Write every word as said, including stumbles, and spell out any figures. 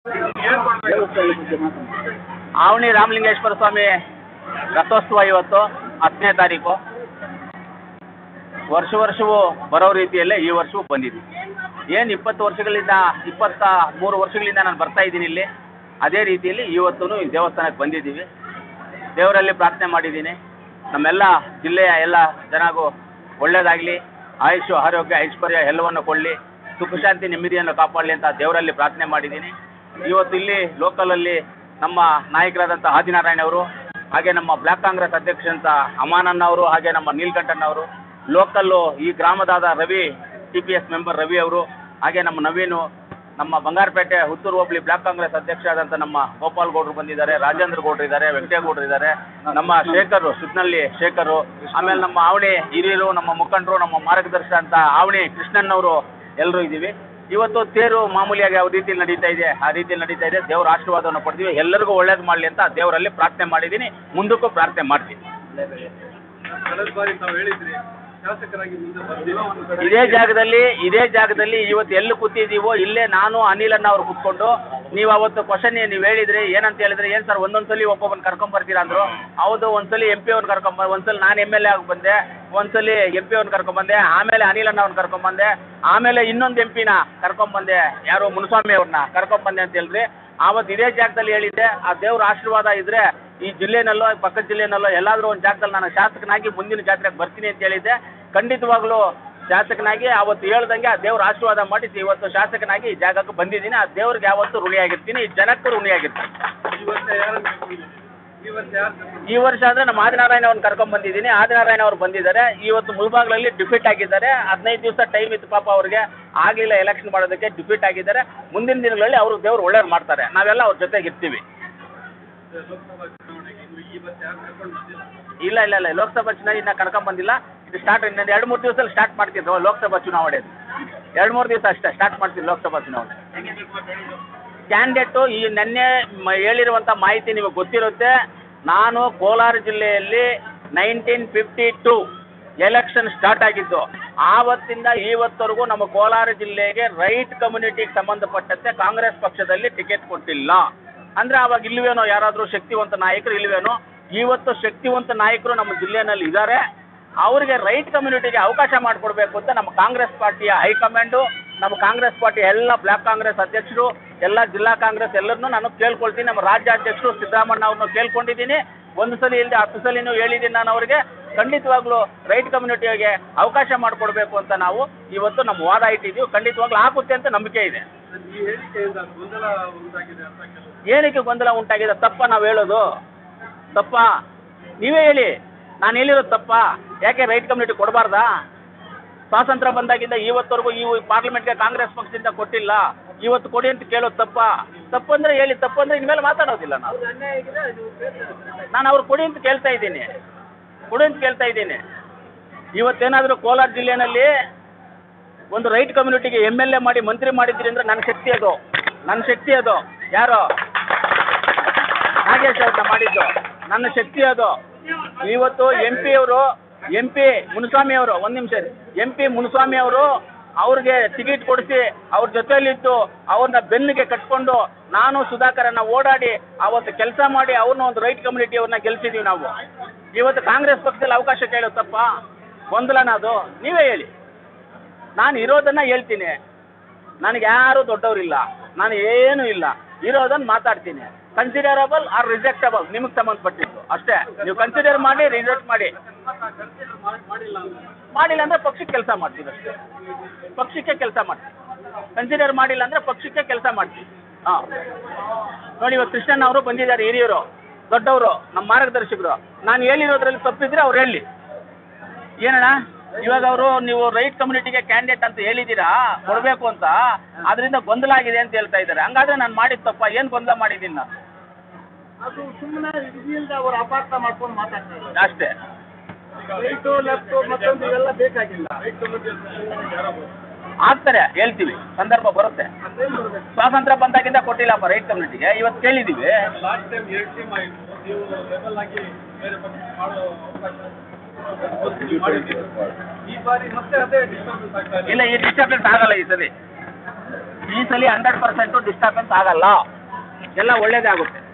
ಆವಣಿ ರಾಮಲಿಂಗೇಶ್ವರ ಸ್ವಾಮಿ ರಥೋತ್ಸವ ಇವತ್ತು ಹತ್ತನೇ ತಾರೀಕು. ವರ್ಷ ವರ್ಷವೂ ಬರೋ ರೀತಿಯಲ್ಲೇ ಈ ವರ್ಷವೂ ಬಂದಿದ್ದೀವಿ. ಏನು ಇಪ್ಪತ್ತು ವರ್ಷಗಳಿಂದ ಇಪ್ಪತ್ತ ಮೂರು ವರ್ಷಗಳಿಂದ ನಾನು ಬರ್ತಾ ಇದ್ದೀನಿ ಇಲ್ಲಿ, ಅದೇ ರೀತಿಯಲ್ಲಿ ಇವತ್ತೂ ಈ ದೇವಸ್ಥಾನಕ್ಕೆ ಬಂದಿದ್ದೀವಿ. ದೇವರಲ್ಲಿ ಪ್ರಾರ್ಥನೆ ಮಾಡಿದ್ದೀನಿ, ನಮ್ಮೆಲ್ಲ ಜಿಲ್ಲೆಯ ಎಲ್ಲ ಜನಗೂ ಒಳ್ಳೆಯದಾಗಲಿ, ಆಯುಷು ಆರೋಗ್ಯ ಐಶ್ವರ್ಯ ಎಲ್ಲವನ್ನು ಕೊಡಲಿ, ಸುಖ ಶಾಂತಿ ನೆಮ್ಮದಿಯನ್ನು ಕಾಪಾಡಲಿ ಅಂತ ದೇವರಲ್ಲಿ ಪ್ರಾರ್ಥನೆ ಮಾಡಿದ್ದೀನಿ. ಇವತ್ತು ಇಲ್ಲಿ ಲೋಕಲಲ್ಲಿ ನಮ್ಮ ನಾಯಕರಾದಂಥ ಆದಿನಾರಾಯಣ ಅವರು, ಹಾಗೆ ನಮ್ಮ ಬ್ಲಾಕ್ ಕಾಂಗ್ರೆಸ್ ಅಧ್ಯಕ್ಷರಂತ ಅಮಾನಣ್ಣ ಅವರು, ಹಾಗೆ ನಮ್ಮ ನೀಲಕಂಠಣ್ಣವರು, ಲೋಕಲ್ಲು ಈ ಗ್ರಾಮದಾದ Ravi T P S member Ravi ಅವರು, ಹಾಗೆ ನಮ್ಮ ನವೀನು, ನಮ್ಮ ಬಂಗಾರಪೇಟೆ ಹುತ್ತೂರು ಹೋಬಳಿ ಬ್ಲಾಕ್ ಕಾಂಗ್ರೆಸ್ ಅಧ್ಯಕ್ಷರಾದಂಥ ನಮ್ಮ ಗೋಪಾಲ್ ಗೌಡರು ಬಂದಿದ್ದಾರೆ, ರಾಜೇಂದ್ರ ಗೌಡರು ಇದ್ದಾರೆ, ವೆಂಕಟೇಗೌಡರು ಇದ್ದಾರೆ, ನಮ್ಮ ಶೇಖರು ಸುತ್ನಳ್ಳಿ ಶೇಖರು, ಆಮೇಲೆ ನಮ್ಮ ಆವಣಿ ಹಿರಿಯರು, ನಮ್ಮ ಮುಖಂಡರು, ನಮ್ಮ ಮಾರ್ಗದರ್ಶಕ ಅಂತ ಆವಣಿ ಕೃಷ್ಣಣ್ಣವರು ಎಲ್ಲರೂ ಇದ್ದೀವಿ. ಇವತ್ತು ತೇರು ಮಾಮೂಲಿಯಾಗಿ ಯಾವ ರೀತಿಯಲ್ಲಿ ನಡೀತಾ ಇದೆ ಆ ರೀತಿಯಲ್ಲಿ ನಡೀತಾ ಇದೆ. ದೇವರ ಆಶೀರ್ವಾದವನ್ನು ಪಡ್ತೀವಿ, ಎಲ್ಲರಿಗೂ ಒಳ್ಳೇದು ಮಾಡಲಿ ಅಂತ ದೇವರಲ್ಲಿ ಪ್ರಾರ್ಥನೆ ಮಾಡಿದ್ದೀನಿ, ಮುಂದಕ್ಕೂ ಪ್ರಾರ್ಥನೆ ಮಾಡ್ತೀನಿ. ಇದೇ ಜಾಗದಲ್ಲಿ ಇದೇ ಜಾಗದಲ್ಲಿ ಇವತ್ತು ಎಲ್ಲಿ ಕೂತಿದ್ದೀವೋ ಇಲ್ಲೇ ನಾನು ಅನಿಲಣ್ಣ ಅವ್ರು ಕೂತ್ಕೊಂಡು, ನೀವು ಅವತ್ತು ಕ್ವಶನ್ ನೀವು ಹೇಳಿದ್ರಿ, ಏನಂತ ಹೇಳಿದ್ರೆ, ಏನು ಸರ್ ಒಂದೊಂದ್ಸಲಿ ಒಬ್ಬೊಬ್ಬನ ಕರ್ಕೊಂಬರ್ತೀರಾ ಅಂದರು. ಹೌದು, ಒಂದ್ಸಲಿ ಎಂ ಪಿ ಅವ್ರನ್ನ ಕರ್ಕೊಂಬ ಒಂದ್ಸಲಿ ನಾನು ಎಮ್ ಎಲ್ ಎ ಆಗಿ ಬಂದೆ, ಒಂದ್ಸಲಿ ಎಂ ಪಿ ಅವ್ರನ್ನ ಕರ್ಕೊಂಬಂದೆ, ಆಮೇಲೆ ಅನಿಲಣ್ಣ ಅವ್ರನ್ನ ಕರ್ಕೊಂಬಂದೆ, ಆಮೇಲೆ ಇನ್ನೊಂದು ಎಂ ಪಿನ ಕರ್ಕೊಂಬಂದೆ, ಯಾರು ಮುನುಸ್ವಾಮಿ ಅವ್ರನ್ನ ಕರ್ಕೊಂಬಂದೆ ಅಂತ ಹೇಳಿದ್ರಿ. ಆವತ್ತು ಇದೇ ಜಾಗದಲ್ಲಿ ಹೇಳಿದ್ದೆ, ಆ ದೇವ್ರ ಆಶೀರ್ವಾದ ಇದ್ದರೆ ಈ ಜಿಲ್ಲೆನಲ್ಲೋ ಪಕ್ಕದ ಜಿಲ್ಲೆನಲ್ಲೋ ಎಲ್ಲಾದರೂ ಒಂದು ಜಾಗದಲ್ಲಿ ನಾನು ಶಾಸಕನಾಗಿ ಮುಂದಿನ ಜಾತ್ರೆಗೆ ಬರ್ತೀನಿ ಅಂತ ಹೇಳಿದ್ದೆ. ಖಂಡಿತವಾಗ್ಲೂ ಶಾಸಕನಾಗಿ ಅವತ್ತು ಹೇಳ್ದಂಗೆ ಆ ದೇವ್ರ ಆಶೀರ್ವಾದ ಮಾಡಿ ಇವತ್ತು ಶಾಸಕನಾಗಿ ಈ ಜಾಗಕ್ಕೆ ಬಂದಿದ್ದೀನಿ. ಆ ದೇವ್ರಿಗೆ ಯಾವತ್ತೂ ಋಣಿಯಾಗಿರ್ತೀನಿ, ಈ ಜನಕ್ಕೂ ಋಣಿಯಾಗಿರ್ತೀನಿ. ಈ ವರ್ಷ ಅಂದರೆ ನಮ್ಮ ಆದಿನಾರಾಯಣ ಅವ್ರನ್ನ ಕರ್ಕೊಂಡ್ ಬಂದಿದ್ದೀನಿ. ಆದಿನಾರಾಯಣ ಅವ್ರು ಬಂದಿದ್ದಾರೆ, ಇವತ್ತು ಮುಳಬಾಗ್ಲಲ್ಲಿ ಡಿಫೀಟ್ ಆಗಿದ್ದಾರೆ. ಹದಿನೈದು ದಿವಸ ಟೈಮ್ ಇತ್ತು ಪಾಪ ಅವ್ರಿಗೆ, ಆಗಲಿಲ್ಲ ಎಲೆಕ್ಷನ್ ಮಾಡೋದಕ್ಕೆ, ಡಿಫೀಟ್ ಆಗಿದ್ದಾರೆ. ಮುಂದಿನ ದಿನಗಳಲ್ಲಿ ಅವರು ದೇವ್ರು ಒಳ್ಳೇದು ಮಾಡ್ತಾರೆ, ನಾವೆಲ್ಲ ಅವ್ರ ಜೊತೆಗೆ ಇರ್ತೀವಿ. ಇಲ್ಲ ಇಲ್ಲ ಇಲ್ಲ ಲೋಕಸಭಾ ಚುನಾವಣೆ ಇನ್ನ ಕರ್ಕೊಂಡ್ ಬಂದಿಲ್ಲ. ಇದು ಸ್ಟಾರ್ಟ್ ಇನ್ನೊಂದು ಎರಡು ಮೂರು ದಿವಸದಲ್ಲಿ ಸ್ಟಾರ್ಟ್ ಮಾಡ್ತಿದ್ರು ಲೋಕಸಭಾ ಚುನಾವಣೆ. ಎರಡು ಮೂರು ದಿವಸ ಅಷ್ಟೇ ಸ್ಟಾರ್ಟ್ ಮಾಡ್ತೀವಿ ಲೋಕಸಭಾ ಚುನಾವಣೆ. ಕ್ಯಾಂಡಿಡೇಟು ಈ ನೆನ್ನೆ ಹೇಳಿರುವಂಥ ಮಾಹಿತಿ ನಿಮಗೆ ಗೊತ್ತಿರುತ್ತೆ. ನಾನು ಕೋಲಾರ ಜಿಲ್ಲೆಯಲ್ಲಿ nineteen fifty two election start ಆಗಿದ್ದು, ಆವತ್ತಿಂದ ಇವತ್ತವರೆಗೂ ನಮ್ಮ ಕೋಲಾರ ಜಿಲ್ಲೆಗೆ ರೈಟ್ ಕಮ್ಯುನಿಟಿಗೆ ಸಂಬಂಧಪಟ್ಟಂತೆ ಕಾಂಗ್ರೆಸ್ ಪಕ್ಷದಲ್ಲಿ ಟಿಕೆಟ್ ಕೊಟ್ಟಿಲ್ಲ. ಅಂದರೆ ಆವಾಗ ಇಲ್ವೇನೋ ಯಾರಾದರೂ ಶಕ್ತಿವಂತ ನಾಯಕರು ಇಲ್ವೇನೋ. ಇವತ್ತು ಶಕ್ತಿವಂತ ನಾಯಕರು ನಮ್ಮ ಜಿಲ್ಲೆಯಲ್ಲಿ ಇದ್ದಾರೆ. ಅವರಿಗೆ ರೈಟ್ ಕಮ್ಯುನಿಟಿಗೆ ಅವಕಾಶ ಮಾಡಿಕೊಡ್ಬೇಕು ಅಂತ ನಮ್ಮ ಕಾಂಗ್ರೆಸ್ ಪಾರ್ಟಿಯ ಹೈಕಮಾಂಡು, ನಮ್ಮ ಕಾಂಗ್ರೆಸ್ ಪಾರ್ಟಿ ಎಲ್ಲ ಬ್ಲಾಕ್ ಕಾಂಗ್ರೆಸ್ ಅಧ್ಯಕ್ಷರು, ಎಲ್ಲ ಜಿಲ್ಲಾ ಕಾಂಗ್ರೆಸ್ ಎಲ್ಲರನ್ನೂ ನಾನು ಕೇಳ್ಕೊಳ್ತೀನಿ. ನಮ್ಮ ರಾಜ್ಯಾಧ್ಯಕ್ಷರು ಸಿದ್ದರಾಮಣ್ಣ ಅವ್ರನ್ನೂ ಕೇಳ್ಕೊಂಡಿದ್ದೀನಿ. ಒಂದು ಸಲ ಇಲ್ಲದೆ ಹತ್ತು ಸಲಿನೂ ಹೇಳಿದ್ದೀನಿ ನಾನು ಅವರಿಗೆ. ಖಂಡಿತವಾಗ್ಲೂ ರೈಟ್ ಕಮ್ಯುನಿಟಿಗೆ ಅವಕಾಶ ಮಾಡಿಕೊಡ್ಬೇಕು ಅಂತ ನಾವು ಇವತ್ತು ನಮ್ಮ ವಾದ ಇಟ್ಟಿದ್ದೀವಿ. ಖಂಡಿತವಾಗ್ಲೂ ಆಗುತ್ತೆ ಅಂತ ನಂಬಿಕೆ ಇದೆ. ಏನಕ್ಕೆ ಗೊಂದಲ ಉಂಟಾಗಿದೆ? ತಪ್ಪ ನಾವು ಹೇಳೋದು? ತಪ್ಪ ನೀವೇ ಹೇಳಿ, ನಾನು ಹೇಳಿರೋದು ತಪ್ಪ? ಯಾಕೆ ರೈಟ್ ಕಮ್ಯುನಿಟಿ ಕೊಡಬಾರ್ದಾ? ಸ್ವಾತಂತ್ರ್ಯ ಬಂದಾಗಿಂದ ಇವತ್ತವರೆಗೂ ಈ ಪಾರ್ಲಿಮೆಂಟ್ಗೆ ಕಾಂಗ್ರೆಸ್ ಪಕ್ಷದಿಂದ ಕೊಟ್ಟಿಲ್ಲ, ಇವತ್ತು ಕೊಡಿ ಅಂತ ಕೇಳೋದು ತಪ್ಪ? ತಪ್ಪಂದ್ರೆ ಹೇಳಿ, ತಪ್ಪಂದ್ರೆ ಇನ್ಮೇಲೆ ಮಾತಾಡೋದಿಲ್ಲ ನಾವು. ನಾನು ಅವ್ರು ಕೊಡಿ ಅಂತ ಕೇಳ್ತಾ ಇದ್ದೀನಿ, ಕೊಡಿ ಅಂತ ಕೇಳ್ತಾ ಇದ್ದೀನಿ. ಇವತ್ತೇನಾದರೂ ಕೋಲಾರ ಜಿಲ್ಲೆಯಲ್ಲಿ ಒಂದು ರೈಟ್ ಕಮ್ಯುನಿಟಿಗೆ ಎಮ್ ಎಲ್ ಎ ಮಾಡಿ ಮಂತ್ರಿ ಮಾಡಿದ್ರಿ ಅಂದರೆ ನನ್ನ ಶಕ್ತಿ ಅದು, ನನ್ನ ಶಕ್ತಿ ಅದು. ಯಾರು? ನಾಗೇಶ್ ಅವ್ರನ್ನ ಮಾಡಿದ್ದು ನನ್ನ ಶಕ್ತಿ ಅದು. ಇವತ್ತು ಎಂ ಪಿ ಅವರು ಎಂ ಪಿ ಮುನುಸ್ವಾಮಿ ಅವರು ಒಂದು ನಿಮಿಷ ಎಂ ಪಿ ಮುನುಸ್ವಾಮಿ ಅವರು ಅವ್ರಿಗೆ ಟಿಕೆಟ್ ಕೊಡಿಸಿ ಅವ್ರ ಜೊತೆಯಲ್ಲಿದ್ದು ಅವ್ರನ್ನ ಬೆನ್ನಿಗೆ ಕಟ್ಕೊಂಡು ನಾನು ಸುಧಾಕರನ್ನ ಓಡಾಡಿ ಅವತ್ತು ಕೆಲಸ ಮಾಡಿ ಅವ್ರನ್ನ ಒಂದು ರೈಟ್ ಕಮ್ಯುನಿಟಿ ಅವ್ರನ್ನ ಗೆಲ್ಸಿದ್ದೀವಿ ನಾವು. ಇವತ್ತು ಕಾಂಗ್ರೆಸ್ ಪಕ್ಷದಲ್ಲಿ ಅವಕಾಶ ಕೇಳೋ ತಪ್ಪ? ಗೊಂದಲನ ಅದು? ನೀವೇ ಹೇಳಿ. ನಾನು ಇರೋದನ್ನು ಹೇಳ್ತೀನಿ, ನನಗೆ ಯಾರೂ ದೊಡ್ಡವರಿಲ್ಲ, ನಾನು ಏನೂ ಇಲ್ಲ, ಇರೋದನ್ನು ಮಾತಾಡ್ತೀನಿ. ಕನ್ಸಿಡರಬಲ್ ಆರ್ ರಿಜೆಕ್ಟಬಲ್ ನಿಮಗೆ ಸಂಬಂಧಪಟ್ಟಿದ್ದು ಅಷ್ಟೇ. ನೀವು ಕನ್ಸಿಡರ್ ಮಾಡಿ, ರಿಜೆಕ್ಟ್ ಮಾಡಿ. ಮಾಡಿಲ್ಲ ಅಂದರೆ ಪಕ್ಷಕ್ಕೆ ಕೆಲಸ ಮಾಡ್ತೀವಿ ಅಷ್ಟೇ, ಪಕ್ಷಕ್ಕೆ ಕೆಲಸ ಮಾಡ್ತೀವಿ. ಕನ್ಸಿಡರ್ ಮಾಡಿಲ್ಲ ಅಂದರೆ ಪಕ್ಷಕ್ಕೆ ಕೆಲಸ ಮಾಡ್ತೀವಿ. ಹಾಂ ನೋಡಿ, ಇವತ್ತು ಕೃಷ್ಣಣ್ಣ ಅವರು ಬಂದಿದ್ದಾರೆ, ಹಿರಿಯರು, ದೊಡ್ಡವರು, ನಮ್ಮ ಮಾರ್ಗದರ್ಶಕರು. ನಾನು ಹೇಳಿರೋದ್ರಲ್ಲಿ ತಪ್ಪಿದ್ರೆ ಅವ್ರು ಹೇಳಿ. ಏನಣ್ಣ ಇವಾಗ ಅವರು ನೀವು ರೈಟ್ ಕಮ್ಯುನಿಟಿಗೆ ಕ್ಯಾಂಡಿಡೇಟ್ ಅಂತ ಹೇಳಿದ್ದೀರಾ ಕೊಡಬೇಕು ಅಂತ, ಅದರಿಂದ ಗೊಂದಲ ಆಗಿದೆ ಅಂತ ಹೇಳ್ತಾ ಇದ್ದಾರೆ. ಹಂಗಾದ್ರೆ ನಾನು ಮಾಡಿದ ತಪ್ಪ? ಏನು ಗೊಂದಲ ಮಾಡಿದ್ದೀನಿ ನಾನು? ಅದು ಸುಮ್ಮನೆ ಇದಿಲ್ಲದೆ ಅವರು ಅಪಾರ್ಥ ಮಾಡ್ಕೊಂಡು ಮಾತಾಡ್ತಾರೆ ಅಷ್ಟೇ. ರೈಟು ಲೆಫ್ಟು ಮತ್ತೊಂದು ಇವೆಲ್ಲ ಬೇಕಾಗಿಲ್ಲ. ಆಗ್ತಾರೆ, ಹೇಳ್ತೀವಿ, ಸಂದರ್ಭ ಬರುತ್ತೆ. ಸ್ವಾತಂತ್ರ್ಯ ಬಂದಾಗಿಂದ ಕೊಟ್ಟಿಲ್ಲಪ್ಪ ರೈಟ್ ಕಮ್ಯುನಿಟಿಗೆ, ಇವತ್ತು ಕೇಳಿದ್ದೀವಿ. ಇಲ್ಲ, ಈ ಡಿಸ್ಟರ್ಬೆನ್ಸ್ ಆಗಲ್ಲ ಈ ಸಲ. ಈ ಸಲ ಹಂಡ್ರೆಡ್ ಪರ್ಸೆಂಟು ಡಿಸ್ಟರ್ಬೆನ್ಸ್ ಆಗಲ್ಲ. ಎಲ್ಲ ಒಳ್ಳೇದೇ ಆಗುತ್ತೆ.